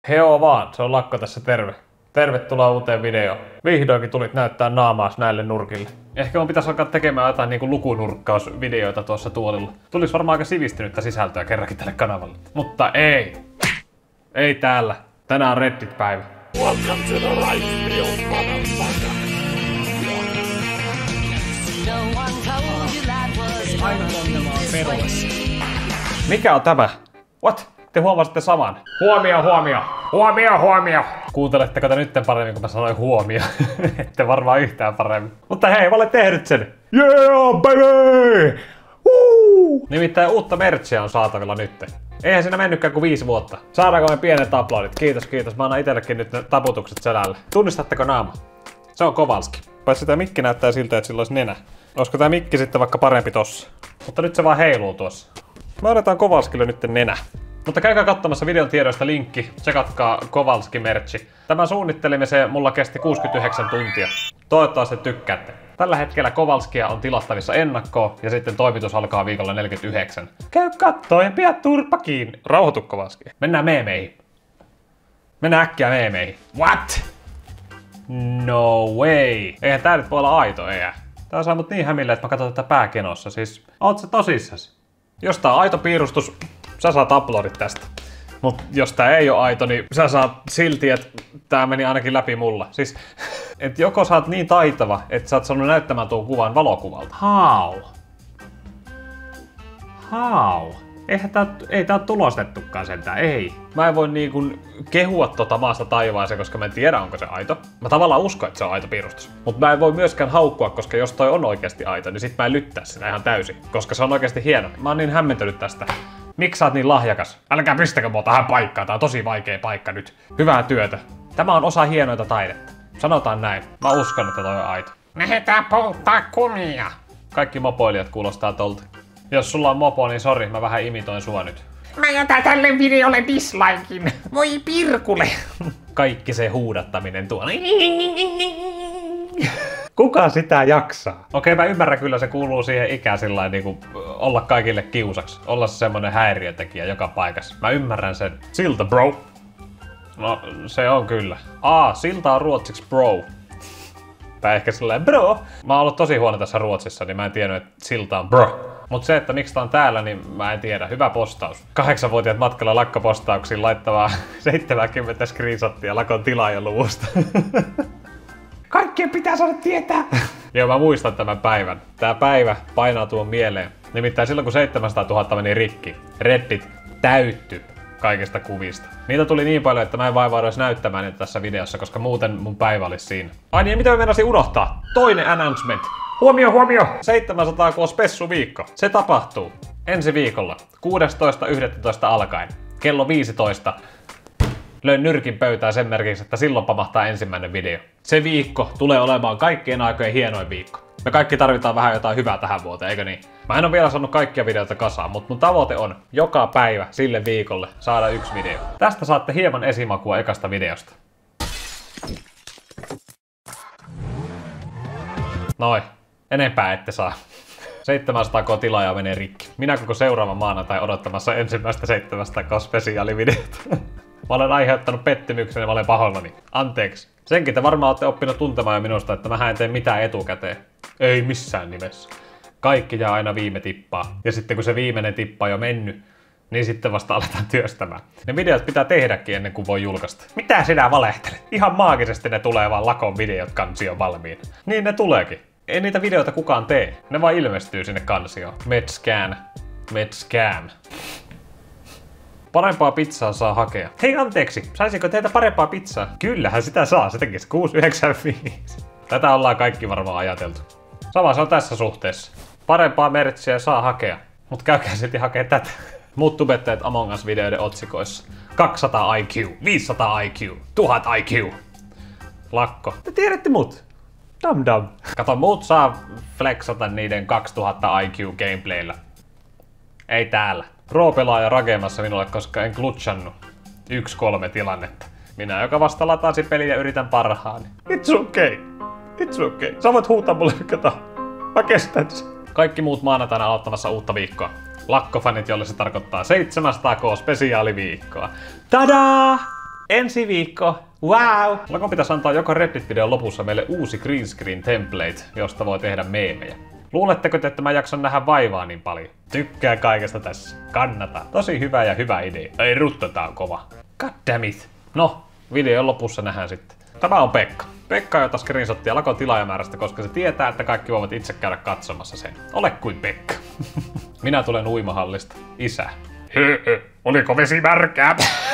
Heo vaan, se on Lakko tässä terve. Tervetuloa uuteen videoon. Vihdoinkin tulit näyttää naamaas näille nurkille. Ehkä mun pitäisi alkaa tekemään jotain niinku lukunurkkausvideoita tuossa tuolilla. Tulis varmaan aika sivistynyttä sisältöä kerrankin tälle kanavalle. Mutta ei. Ei täällä. Tänään on Reddit-päivä. Welcome to the Life Field, motherfucker. Mikä on tämä? What? Te huomasitte saman. Huomio, huomio! Huomio, huomio! Kuunteletteko te nytten paremmin, kun mä sanoin huomio? Ette varmaan yhtään paremmin. Mutta hei, mä olen tehnyt sen! Yeah, baby! Nimittäin uutta merchia on saatavilla nytten. Eihän siinä mennytkään kuin 5 vuotta. Saadaanko me pienet aplodit? Kiitos, kiitos. Mä annan itellekin nyt ne taputukset selälle. Tunnistatteko naama? Se on Kowalski. Paitsi tää mikki näyttää siltä, että sillä olisi nenä. Olisiko tää mikki sitten vaikka parempi tossa? Mutta nyt se vaan heiluu tuossa. Me annetaan Kowalskille nyt nenä. Mutta käykää katsomassa videon tiedoista linkki, tsekatkaa Kowalski-merchi. Tämän suunnittelimme, se mulla kesti 69 tuntia. Toivottavasti tykkäätte. Tällä hetkellä Kowalskia on tilattavissa ennakkoon ja sitten toimitus alkaa viikolla 49. Käy kattoo ja pidä turpa kiinni. Rauhoitu Kowalski. Mennään meemeihin. Mennään äkkiä meemeihin. What? No way. Eihän tää nyt voi olla aito, eihän. Tää saa mut niin hämille, että mä katson tätä pääkenossa. Siis, oot sä tosissas? Jos tää on aito piirustus, sä saat aplodit tästä. Mut jos tää ei oo aito, niin sä saat silti, että tää meni ainakin läpi mulla. Siis, et joko sä oot niin taitava, että sä oot saanut näyttämään tuon kuvan valokuvalta. How? Ei tää oo tulostettukaan sentään, ei. Mä en voi niinku kehua tota maasta taivaaseen, koska mä en tiedä onko se aito. Mä tavallaan uskon, että se on aito piirustus. Mut mä en voi myöskään haukkua, koska jos toi on oikeasti aito, niin sit mä en lyttää sitä ihan täysin. Koska se on oikeasti hieno. Mä oon niin hämmentynyt tästä. Miksi sä oot niin lahjakas? Älkää pistäkö mua tähän paikkaan, tää on tosi vaikea paikka nyt. Hyvää työtä. Tämä on osa hienoita taidetta. Sanotaan näin. Mä uskon, että toi on aito. Lähetään polttaa kumia. Kaikki mopoilijat kuulostaa tolta. Jos sulla on mopo, niin sori, mä vähän imitoin sua nyt. Mä jätän tälle videolle dislikein. Voi pirkule. Kaikki se huudattaminen tuolla. Kuka sitä jaksaa? Okei, mä ymmärrän kyllä, se kuuluu siihen ikään sillain niinku olla kaikille kiusaksi. Olla se semmonen häiriötekijä joka paikassa. Mä ymmärrän sen. Silta, bro. No, se on kyllä. Silta on ruotsiksi bro. Tai ehkä silleen bro. Mä oon ollut tosi huono tässä Ruotsissa, niin mä en tiennyt, että silta on bro. Mut se, että miksi tää on täällä, niin mä en tiedä. Hyvä postaus. 8-vuotiaat matkalla lakkopostauksiin laittavaa 70 screenshottia Lakon tilaajaluvusta. Kaikkien pitää saada tietää. Joo, mä muistan tämän päivän. Tää päivä painaa tuon mieleen. Nimittäin silloin kun 700 000 meni rikki, Reddit täyttyi kaikista kuvista. Niitä tuli niin paljon, että mä en vaivaudu edes näyttämään niitä tässä videossa, koska muuten mun päivä olisi siinä. Ai niin, mitä mä meinasin unohtaa? Toinen announcement. Huomio, huomio. 700 k spessu viikko. Se tapahtuu ensi viikolla 16.11. alkaen. Kello 15. Löin nyrkin pöytään sen merkiksi, että silloin pamahtaa ensimmäinen video. Se viikko tulee olemaan kaikkien aikojen hienoin viikko. Me kaikki tarvitaan vähän jotain hyvää tähän vuoteen, eikö niin? Mä en ole vielä saanut kaikkia videoita kasaan, mutta mun tavoite on joka päivä sille viikolle saada 1 video. Tästä saatte hieman esimakua ekasta videosta. Noin. Enempää ette saa. 700 k tilaajaa menee rikki. Minä koko seuraavan maanantai odottamassa ensimmäistä 700 k spesiaalivideota. Mä olen aiheuttanut pettymyksen ja mä olen pahoillani. Anteeksi. Senkin te varmaan olette oppinut tuntemaan jo minusta, että mä en tee mitään etukäteen. Ei missään nimessä. Kaikki jää aina viime tippaa. Ja sitten kun se viimeinen tippa on jo mennyt, niin sitten vasta aletaan työstämään. Ne videot pitää tehdäkin ennen kuin voi julkaista. Mitä sinä valehtelet? Ihan maagisesti ne tulee vaan Lakon videot kansioon valmiina. Niin ne tuleekin. Ei niitä videoita kukaan tee. Ne vaan ilmestyy sinne kansioon. Medscan. Parempaa pizzaa saa hakea. Hei anteeksi, saisiko teitä parempaa pizzaa? Kyllähän sitä saa, se tekisi 6,95. Tätä ollaan kaikki varmaan ajateltu. Sama se on tässä suhteessa. Parempaa merchia saa hakea. Mut käykää silti hakea tätä. Muut tubettajat Among Us-videoiden otsikoissa. 200 IQ, 500 IQ, 1000 IQ. Lakko. Te tiedätte mut. Dum. Kato, muut saa flexata niiden 2000 IQ gameplayllä. Ei täällä. Pro-pelaaja rakemassa minulle, koska en glutchannut 1-3 tilannetta. Minä, joka vasta latasi peliä ja yritän parhaani. It's okay. Sä voit huutaa mulle mikä tahansa. Mä kestän sen. Kaikki muut maanantaina aloittamassa uutta viikkoa. Lakkofanit, jolle se tarkoittaa 700 k spesiaaliviikkoa. Tadaa! Ensi viikko. Wow! Lakon pitäisi antaa joka Reddit-videon lopussa meille uusi green screen template, josta voi tehdä meemejä. Luuletteko te, että mä jaksan nähdä vaivaa niin paljon? Tykkää kaikesta tässä. Kannata. Tosi hyvä ja hyvä idea. Ei rutta, tää on kova. God damn it. No, videon lopussa nähdään sitten. Tämä on Pekka. Pekka jota screenshottia Lakon tilaajamäärästä, koska se tietää, että kaikki voivat itse käydä katsomassa sen. Ole kuin Pekka. Minä tulen uimahallista. Isä. Oliko vesi märkää?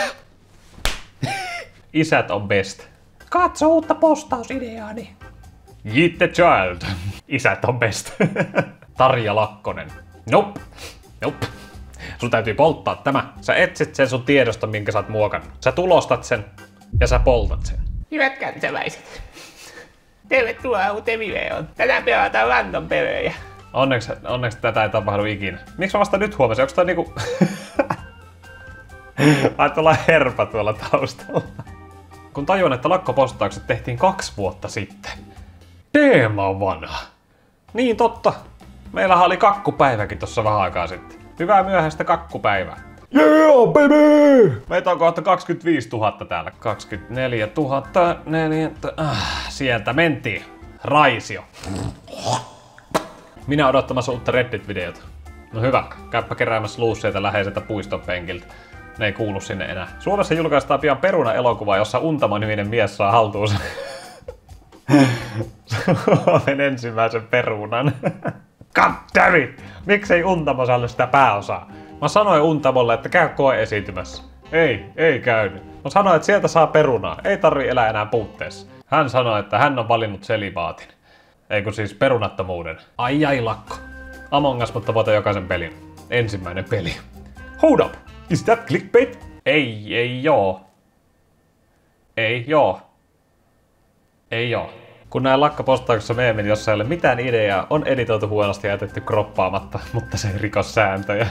Isät on best. Katso uutta postausideaani. Yeet the child. Isät on best. Tarja Lakkonen. Nope. Nope. Sun täytyy polttaa tämä. Sä etsit sen sun tiedoston, minkä sä oot muokannut. Sä tulostat sen ja sä poltat sen. Hyvät kansalaiset. Tervetuloa uuteen videoon. Tänään pelataan random pelejä. Onneksi tätä ei tapahdu ikinä. Miksi mä vasta nyt huomasin? Onks tää niinku... Ai tuolla herpa tuolla taustalla. Kun tajuan, että lakkopostaukset tehtiin 2 vuotta sitten. Teema on vanha. Niin totta. Meillähän oli kakkupäiväkin tossa vähän aikaa sitten. Hyvää myöhäistä kakkupäivää. Yeah, baby! Meitä on kohta 25 000 täällä. 24 004. Sieltä mentiin. Raisio. Minä odottamassa uutta Reddit-videota. No hyvä, käyppä keräämässä luusseita läheiseltä puiston penkiltä. Ne ei kuulu sinne enää. Suomessa julkaistaan pian Peruna-elokuva, jossa Untamo-niminen mies saa haltuunsa Suomen ensimmäisen perunan. God damn it! Miksei Untamo saanut sitä pääosaa? Mä sanoin Untamolle, että käy koe-esiintymässä. Ei käynyt. Mä sanoin, että sieltä saa perunaa. Ei tarvi elää enää puutteessa. Hän sanoi, että hän on valinnut selibaatin. Ei kun siis perunattomuuden. Ai Lakko. Among Us, mutta voita jokaisen pelin. Ensimmäinen peli. Hold up! Is that clickbait? Ei joo. Ei joo. Kun näin lakkapostauksessa meemin, jossa ei ole mitään ideaa, on editoitu huonosti ja jätetty kroppaamatta, mutta se ei riko sääntöjä.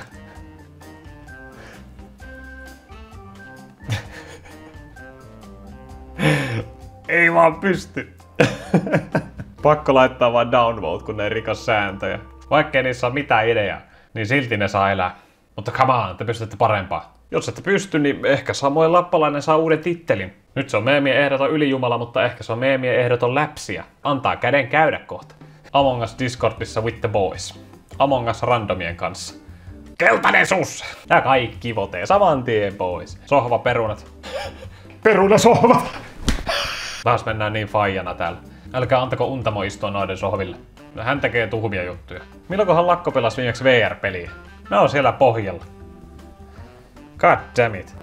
Ei vaan pysty. Pakko laittaa vaan downvote, kun ne ei riko sääntöjä. Vaikkei niissä ole mitään ideaa, niin silti ne saa elää. Mutta come on, te pystytte parempaa. Jos ette pysty, niin ehkä Samuel Lappalainen saa uuden tittelin. Nyt se on meemien ehdoton ylijumala, mutta ehkä se on meemien ehdoton läpsiä. Antaa käden käydä kohta. Among Us Discordissa with the boys. Among Us randomien kanssa. Keltainen sus! Ja kaikki votee saman tien pois. Sohva perunat. Perunasohva! Taas mennään niin faijana täällä. Älkää antako Untamo istua noiden sohville. No, hän tekee tuhmia juttuja. Milloinkohan Lakko pelasi viimeksi VR-peliä? Ne on siellä pohjalla. God damn it.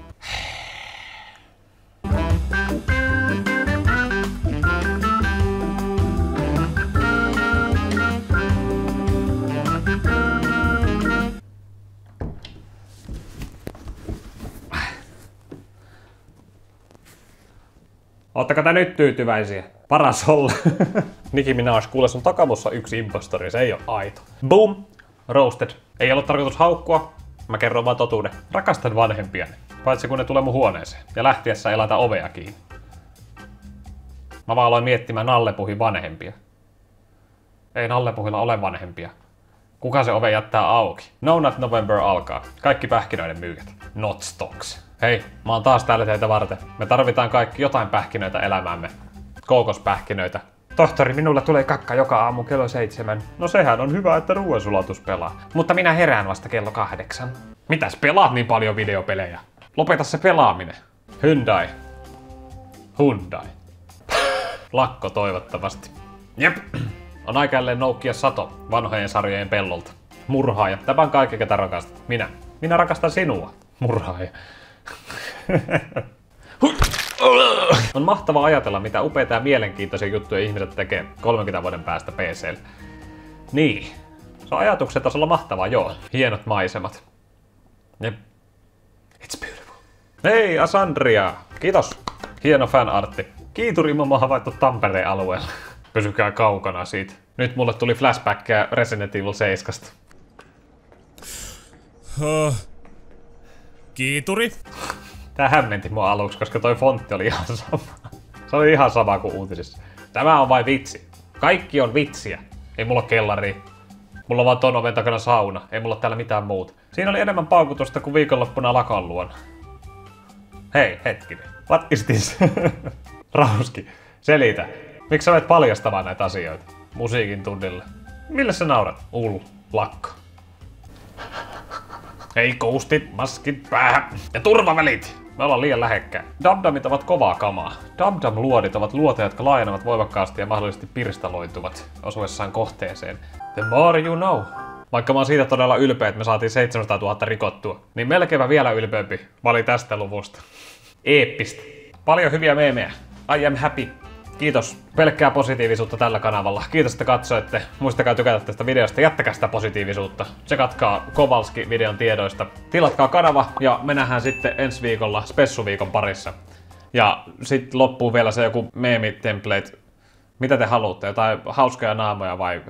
Ootteko te nyt tyytyväisiä? Paras olla. Nicki Minaj, kuule sun takamussa yksi impostori, se ei oo aito. Boom! Roasted. Ei ollut tarkoitus haukkua, mä kerron vaan totuuden. Rakastan vanhempiani, paitsi kun ne tulee mun huoneeseen ja lähtiessä ei laita ovea kiinni. Mä vaan aloin miettimään Nallepuhin vanhempia. Ei Nallepuhilla ole vanhempia. Kuka se ove jättää auki? No Nut November alkaa. Kaikki pähkinöiden myyjät. Not stocks. Hei, mä oon taas täällä teitä varten. Me tarvitaan kaikki jotain pähkinöitä elämäämme. Kookospähkinöitä. Tohtori, minulla tulee kakka joka aamu kello 7. No sehän on hyvä, että ruoansulatus pelaa. Mutta minä herään vasta kello 8. Mitäs pelaat niin paljon videopelejä? Lopeta se pelaaminen. Hyundai. Lakko toivottavasti. Jep. On aika jälleen noukkia sato vanhojen sarjojen pellolta. Murhaaja. Tapan kaikki, ketä rakastat. Minä rakastan sinua. Murhaaja. On mahtavaa ajatella, mitä upeita ja mielenkiintoisia juttuja ihmiset tekee 30 vuoden päästä PC:llä. Niin. Se on ajatuksen tasolla mahtavaa, joo. Hienot maisemat. Jep. It's beautiful. Hei, Asandria. Kiitos. Hieno fanartti. Kiiturimomo on havaittu Tampereen alueella. Pysykää kaukana siitä. Nyt mulle tuli flashbackkejä Resident Evil 7. Kiituri? Tää hämmenti mua aluksi, koska toi fontti oli ihan sama. Se oli ihan sama kuin uutisissa. Tämä on vain vitsi. Kaikki on vitsiä. Ei mulla ole kellari. Mulla on vaan ton oven takana sauna. Ei mulla ole täällä mitään muuta. Siinä oli enemmän paukutusta kuin viikonloppuna Lakon luona. Hei, hetkinen. What is this? Rauski, selitä. Miksi sä olet paljastamaan näitä asioita? Musiikin tunnilla. Mille sä naurat? Lakko. Hei koustit, maskit päähän ja turvavälit! Me ollaan liian lähekkäin. Dum-dumit ovat kovaa kamaa. Dum-dum-luodit ovat luoteja, jotka laajenevat voimakkaasti ja mahdollisesti pirstaloituvat osuessaan kohteeseen. The more you know. Vaikka mä oon siitä todella ylpeä, että me saatiin 700 000 rikottua, niin melkeinpä vielä ylpeämpi mä olin tästä luvusta. Eeppistä. Paljon hyviä meemejä. I am happy. Kiitos. Pelkkää positiivisuutta tällä kanavalla. Kiitos, että katsoitte. Muistakaa tykätä tästä videosta. Jättäkää sitä positiivisuutta. Tsekatkaa Kowalski-videon tiedoista. Tilatkaa kanava ja me nähdään sitten ensi viikolla spessuviikon parissa. Ja sit loppuu vielä se joku meemi-template. Mitä te haluatte? Jotain hauskoja naamoja vai?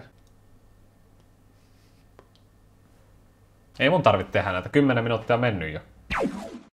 Ei mun tarvitse tehdä näitä. 10 minuuttia on mennyt jo.